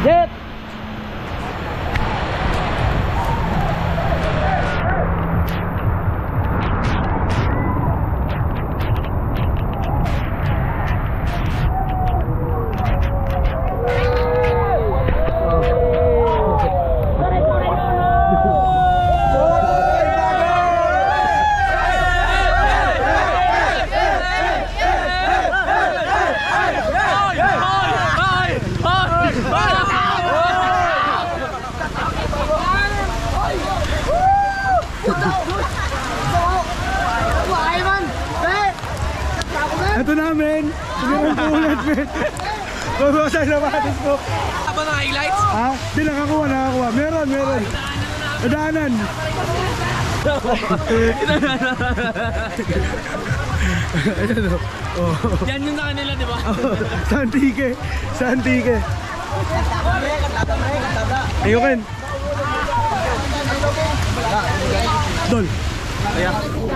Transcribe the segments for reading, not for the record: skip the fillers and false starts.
Jet! Ito namin! Sigurang pulat, men! Babawasan na patis ko! Apa ng highlights? Ha? Di, nakakuha. Meron. Nadaanan! Ayan o. Oh. Yan yung sa kanila, di ba? Sa Antique. Ayukin. Dol. Ayan.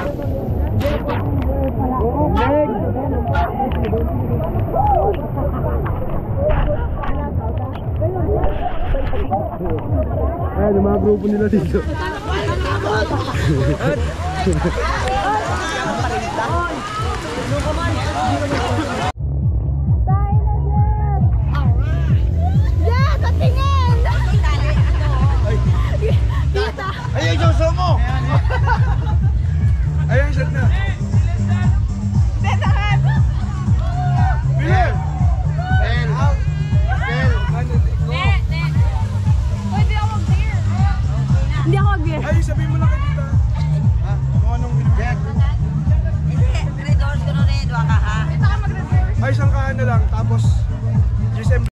Ayan, yung mga grupo nila dito. Jet, patingin! Tita! Ay, yung suso mo! Ayan, shot na. Tita, Bill! hindi ako mag-beer. Ay, sabihin mo lang kay tita. Ha? Kung anong binibigyan. Ay, isang kaan na lang. Tapos, GSM.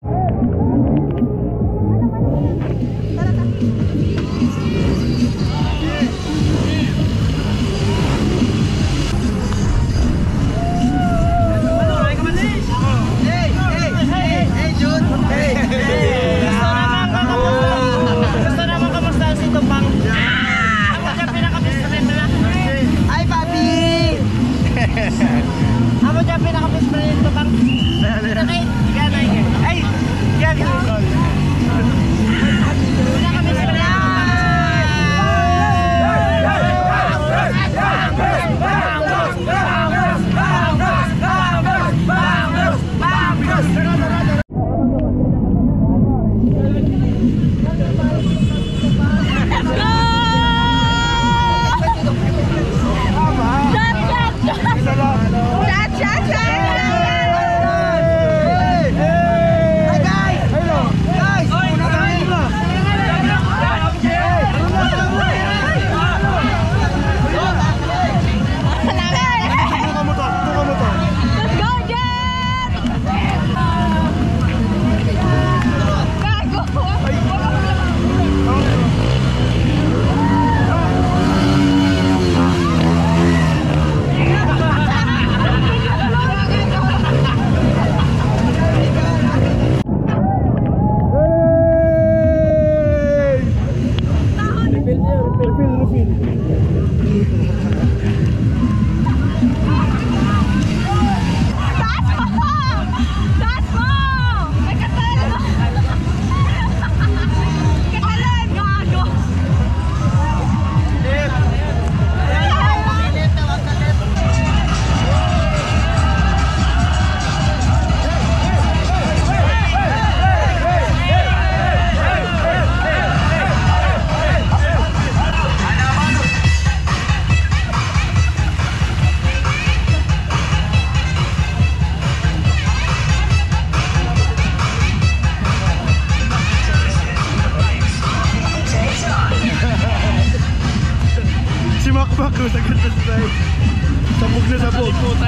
Makbak ko sa ganda side. Sabog na sabog.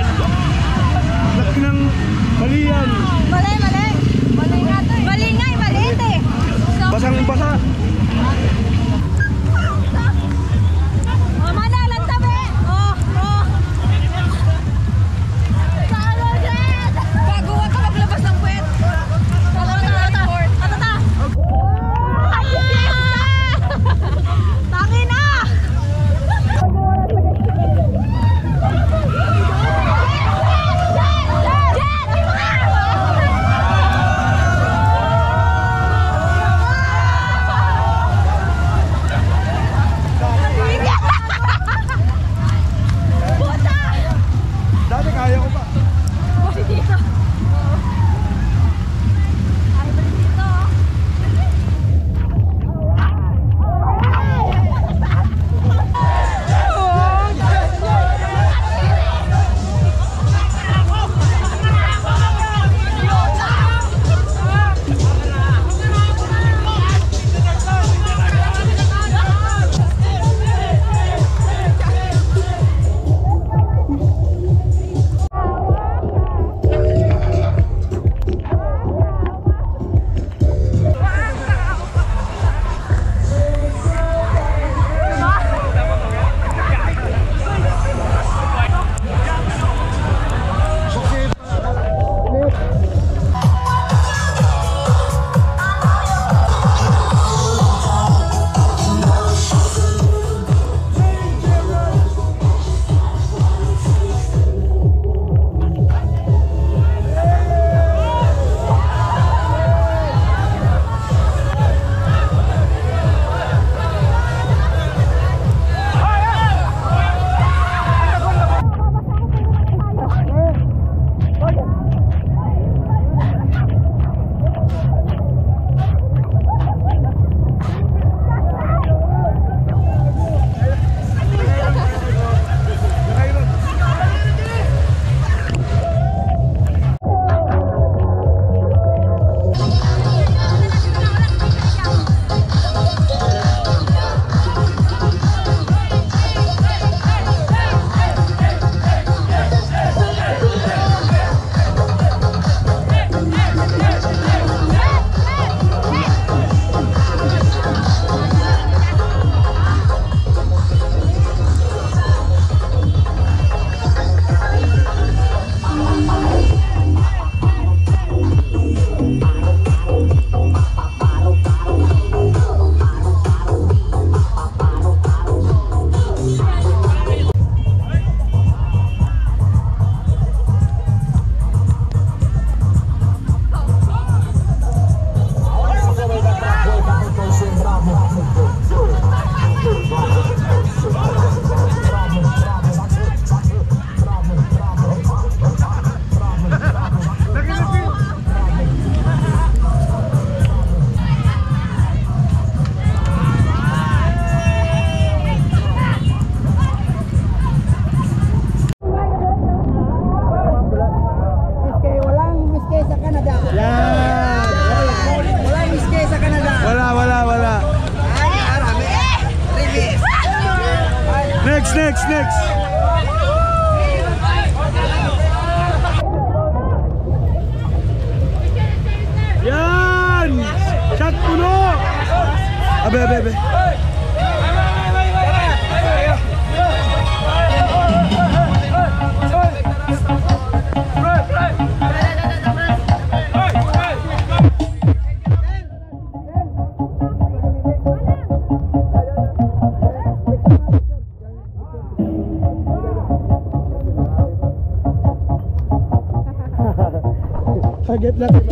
Laki ng mali yan. Mali nga to eh. Mali nga eh, maliit eh. So, Basang basa. oh, manalan tabi. Oh. Kalo, Jet! Bago wag ka maglabas ng puwet. Tata. Tangin na! Jet! Next. Yan! Shot puno! Abe. Target natin.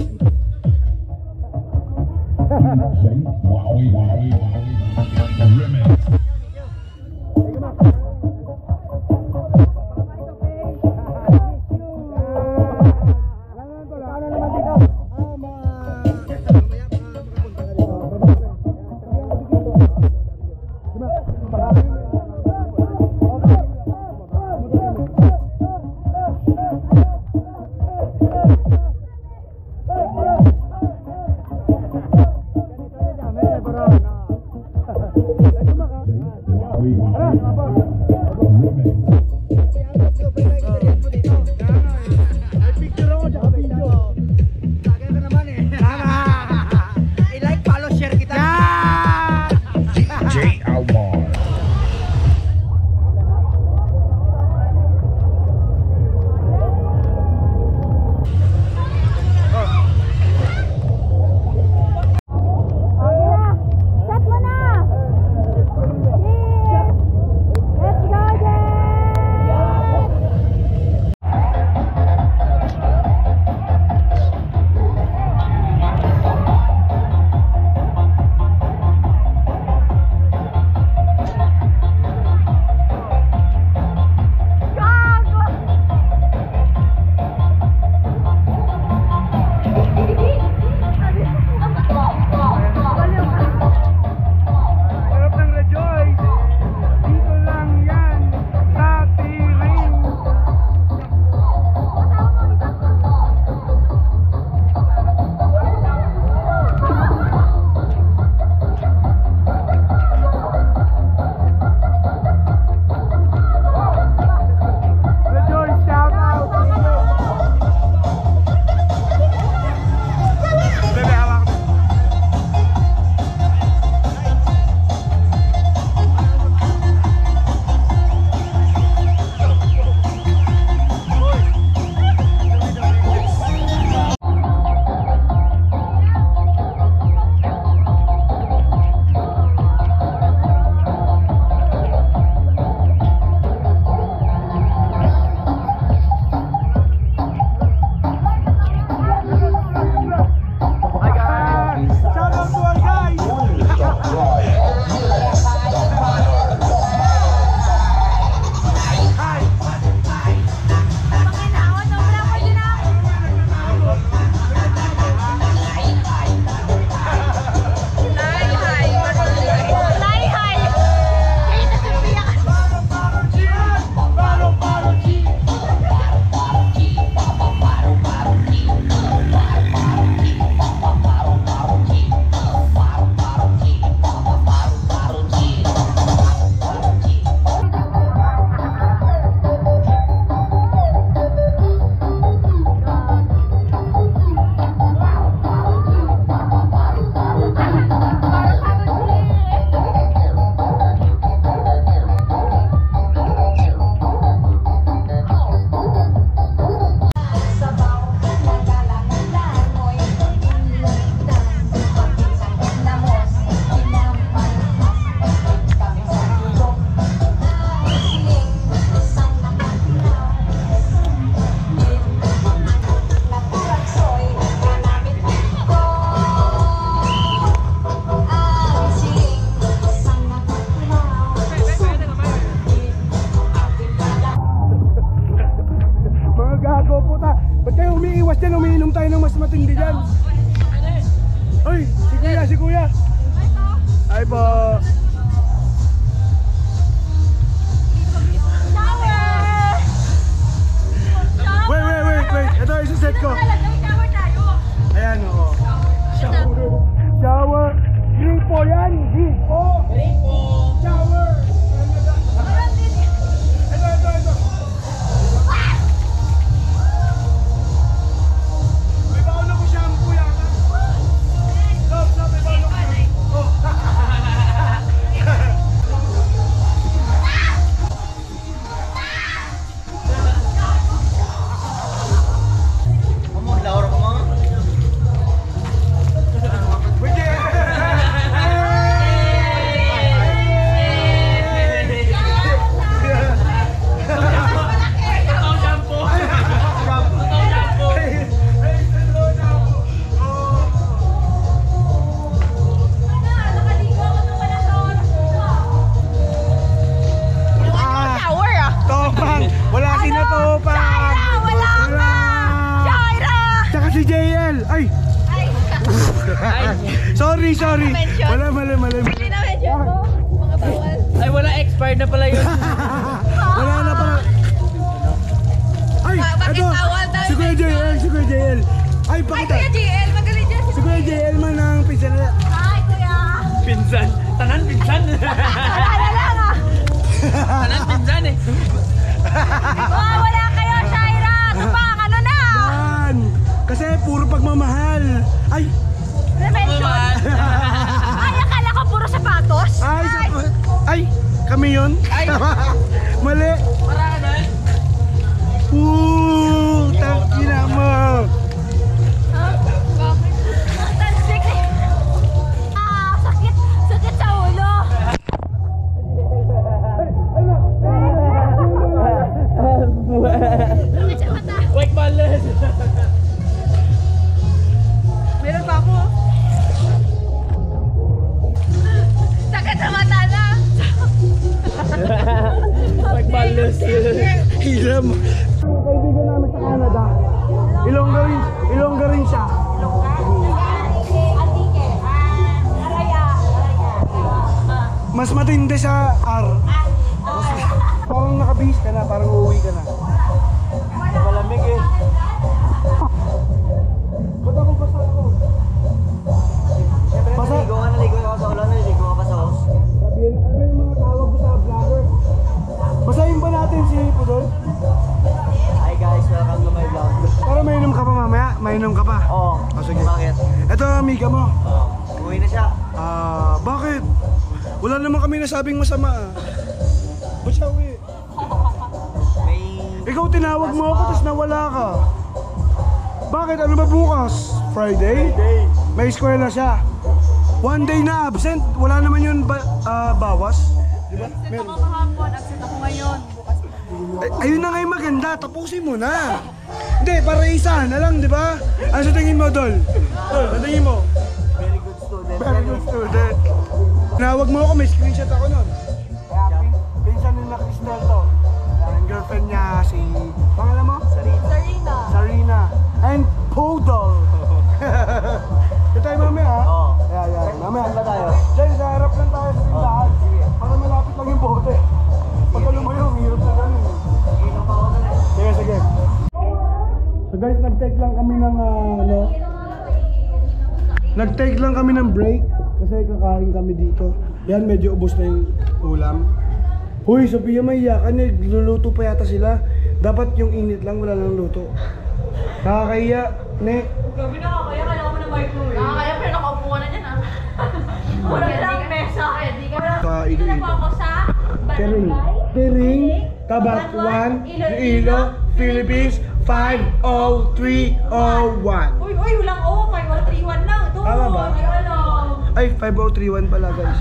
Si Kuya. Hi po. Wait. Ito isa-set ko. Ayan o. Shower. Gripo yan. Gripo. Shower. sorry. mention. Wala, mali. Hindi na mention ko. Mga bawal. Ay, wala. Expired na pala yun. Wala na pala. Ay, Bakit ito. bawal tayo? Si Kuya JL. Ay, Ay, bakit? Kuya JL, magaling dyan. Si Kuya JL man ng pizza na. Ay, Kuya. Pinsan. Tanan, pinsan. Wala lang ah. Tanan, pinsan eh. Wala kayo, Shaira. Kapag, ano na? Yan. Kasi puro pagmamahal. Ay, Mention. Ay, akala ko puro sapatos. ay, kami yun. Ay. Mali. Para ka na. Tangina mo. Bakit? Tansik eh. Sakit sa ulo. Sakit sa mata. Wake balance. Meron pa ako. Sakit sa mata na. Wake balance. Hiram. Kaibigan namin sa Canada. Ilongga rin siya. Mas matindi sa R. Parang nakabihis ka na, parang uuwi ka na. Malamig eh. Ba't ako basta ako? Basta? Naligo ako sa ulan, naligo ako sa house. Sabihin, ano yung mga tawag ko sa vlogger? Basahin ba natin si Pudol? Hi guys, welcome to my vlog. Pero mainom ka pa mamaya? Mainom ka pa? Oo. Oh, sige. Bakit? Ito amiga mo. Uwi na siya. Bakit? Wala naman kami nasabing masama ah. Ba't siya uwi? May... Ikaw tinawag mo ako tapos nawala ka. Bakit? Ano ba bukas? Friday? May eskwela siya. One day na absent. Wala naman yun bawas. Diba? Absent ako kahapon, absent ako ngayon. Bukas na. Ayun na nga yung maganda. Tapusin mo na. Hindi, para isa na lang, di ba? Ano sa tingin mo, Dol? Dol, ano tingin mo? Very good student. Very good student. Tinawag mo ako, may screenshot ako nun. Kaya pinsan nila Cristel to. Ang girlfriend niya si... Pangalan mo? Sarina. Sarina. And Podol. Ito tayo mamaya ha? Oo. Yeah. Mamaya. Saan ba tayo? Diyan, sa harap lang tayo sa tindahan. Para malapit lang yung bote. Pagka lumayo, ang hirap na ganun. Sige. So guys, nag-take lang kami ng Nag-take lang kami ng break kasi kakain kami dito. Yan, medyo ubos na yung ulam. Huy, Sophia, may iyakan. Nagluluto pa yata sila. Dapat yung init lang, wala nang luto. Nakakahiya, ne. Gabi nakakaya, kailangan mo na microwave. Nakakaya, pero nakaupo ka na dyan ah. Wala lang mesa. Sa Ito na po ako sa Tering. Barangay. Tabatwan, Iloilo, Philippines, 50301. Uy, walang O. 5031 lang. Ito. Tama ba? Ay, 5031 pala guys.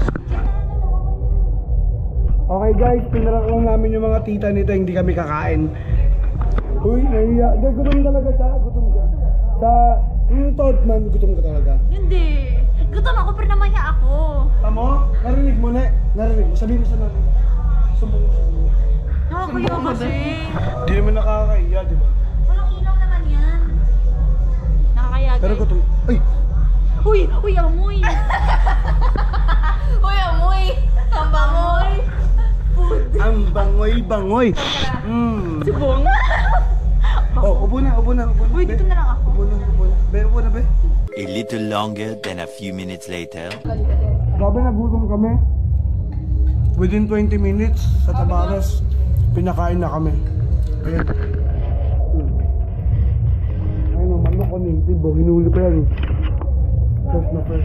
Okay guys, pinarang lang namin yung mga tita nito, hindi kami kakain. Uy, nahiya. Gutom talaga siya, gutom siya. Sa, yung Toddman, gutom ka talaga. Hindi. Gutom ako, pero namaya ako. Tamo, narinig mo na. Narinig mo, sabihin mo sa namin. Sumbong mo. Nakakaya kasi. Hindi naman nakakahiya, di ba? Walang ilaw naman yan. Nakakaya guys. Pero gutom. Ay! Uy, amoy. Uy, amoy. Ang bangoy. Food. Ang bangoy-bangoy. Subong. Oh, upo na. Uy, dito na lang ako. Upo na. Be, upo na, be. A little longer than a few minutes later. Grabe, nagutom kami. Within 20 minutes sa Tabares, pinakain na kami. Ayan. Ayun o, manok ko native o. Hinuli pa yan. Fresh na fresh.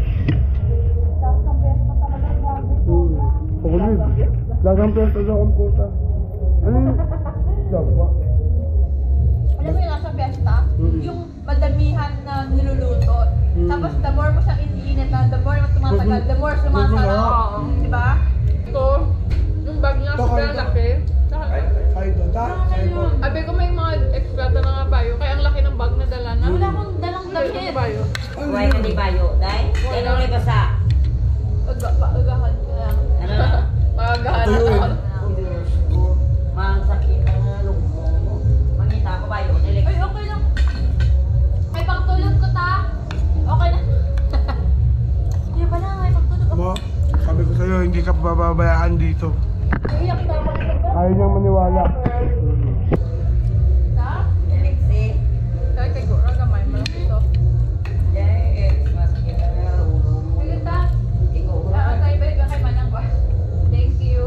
Pakulit. Lasang fresh na akong puta. Ano yun? Dagwa. Alam mo yung nasa fiesta? Yung madamihan na niluluto. Tapos the more mo siyang iniinitan, the more mo tumatagal, the more sumasarap. Diba? Ito, yung bag niya sobrang laki. Kahit doon, ta? Kahit doon. Abi ko may mga extra na nga bayo, kaya ang laki ng bag na dala na. Wala akong dalang Dala damit. ng bayo. Buhay ka di bayo, dahil? Ano rin ba sa? Agahan ko lang. Ano na? Magagahan Tuyuin. ako. Diyos ko, masakit ang lungmo mo. Manita ko bayo, nilik. Ay, okay lang. Ay, pangtulog ko ta. Okay na. Hindi pa papabayaan dito. Ayaw niyang maniwala. Alexi. Kaya kay Gora gamay mo lang ito. Yes, masakit na ulo mo. Sige ta. Ikaw ba? Tayo ba kay Manang ba? Thank you.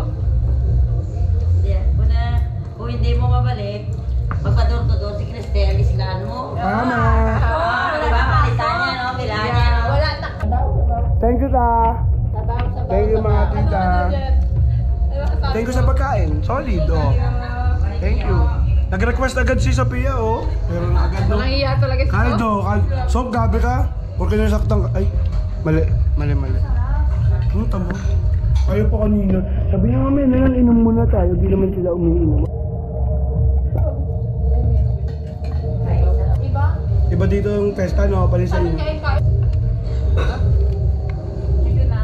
Kung hindi mo mabalik, magpador-dor si Cristel, isilaan mo. Tama. Di ba? Palitan niya, no? Bilaan niya, no? Wala na. Thank you, ta. Thank you, mga tita. Thank you sa pagkain. Solid, oh. Thank you. Nag-request agad si Sophia, oh. Pero agad, no? Walang iya talaga si Kaldo, Sob, gabi ka? Huwag ka nasaktan ka. Ay, mali. Tamo. Ayaw pa kanina. Sabi niya mamaya na lang, inom muna tayo. Di naman sila umiinom. Iba? Iba dito yung festa, no? Pali sa inyo. Kain ka. Hindi lang.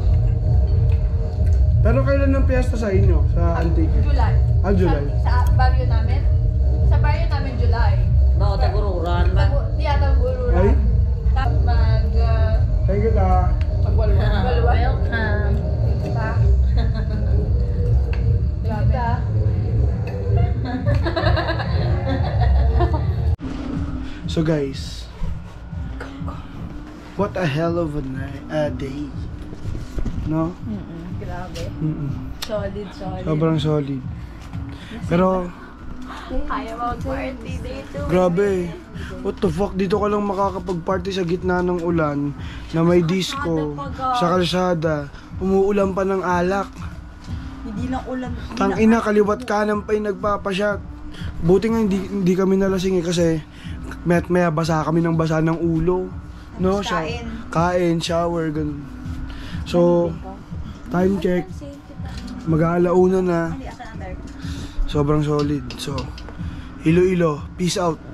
Pero kailan ang piyesta sa inyo? Sa Antique? July. Ah, July. Sa barrio namin. Sa barrio namin July. No, tagururan ba? Tiyatang Ay? Tapos Thank you, ta. magwalwal. Welcome. Ta. Grabe. So guys, what a hell of a day. No? Grabe. Solid. Sobrang solid. Pero, Kaya mag-party dito. grabe. What the fuck? Dito ka lang makakapag-party sa gitna ng ulan na may disco, sa kalsada, umuulan pa ng alak. Hindi na ulan. Tangina, kaliwat kanan pa yung nagpapasyat. Buti nga hindi kami nalasing kasi maya basa kami ng basa ng ulo. No? Kain, shower, ganun. So, time check. Mag-aalauna na. Sobrang solid. So, Iloilo, peace out.